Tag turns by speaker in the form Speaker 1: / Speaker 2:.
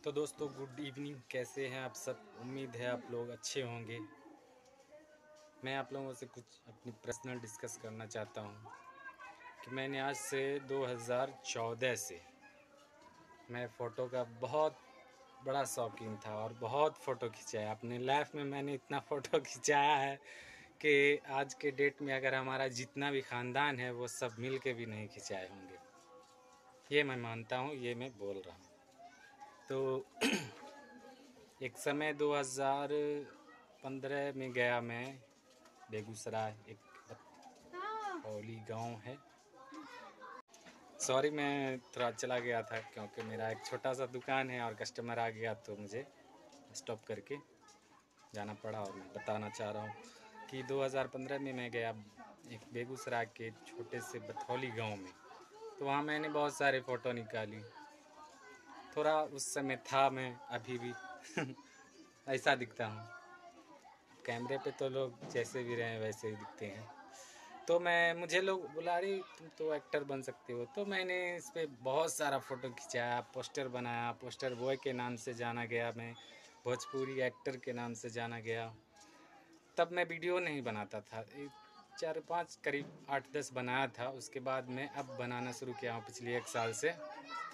Speaker 1: तो दोस्तों good evening, कैसे हैं आप सब। उम्मीद है आप लोग अच्छे होंगे। मैं आप लोगों से कुछ अपनी पर्सनल डिस्कस करना चाहता हूं कि मैंने आज से 2014 से मैं फ़ोटो का बहुत बड़ा शौकीन था और बहुत फ़ोटो खिंचाया। अपने लाइफ में मैंने इतना फ़ोटो खिंचाया है कि आज के डेट में अगर हमारा जितना भी ख़ानदान है वो सब मिल के भी नहीं खिंचाए होंगे। ये मैं मानता हूँ, ये मैं बोल रहा हूँ। तो एक समय 2015 में गया मैं बेगूसराय, एक बथौली गांव है। सॉरी, मैं थोड़ा चला गया था क्योंकि मेरा एक छोटा सा दुकान है और कस्टमर आ गया तो मुझे स्टॉप करके जाना पड़ा। और मैं बताना चाह रहा हूँ कि 2015 में मैं गया एक बेगूसराय के छोटे से बथौली गांव में। तो वहाँ मैंने बहुत सारे फ़ोटो निकाली। थोड़ा उस समय था, मैं अभी भी ऐसा दिखता हूँ। कैमरे पे तो लोग जैसे भी रहे वैसे ही दिखते हैं। तो मुझे लोग बुला रही, तुम तो एक्टर बन सकते हो। तो मैंने इस पर बहुत सारा फ़ोटो खिंचाया, पोस्टर बनाया। पोस्टर बॉय के नाम से जाना गया, मैं भोजपुरी एक्टर के नाम से जाना गया। तब मैं वीडियो नहीं बनाता था, 4-5 करीब 8-10 बनाया था। उसके बाद मैं अब बनाना शुरू किया हूँ पिछले 1 साल से।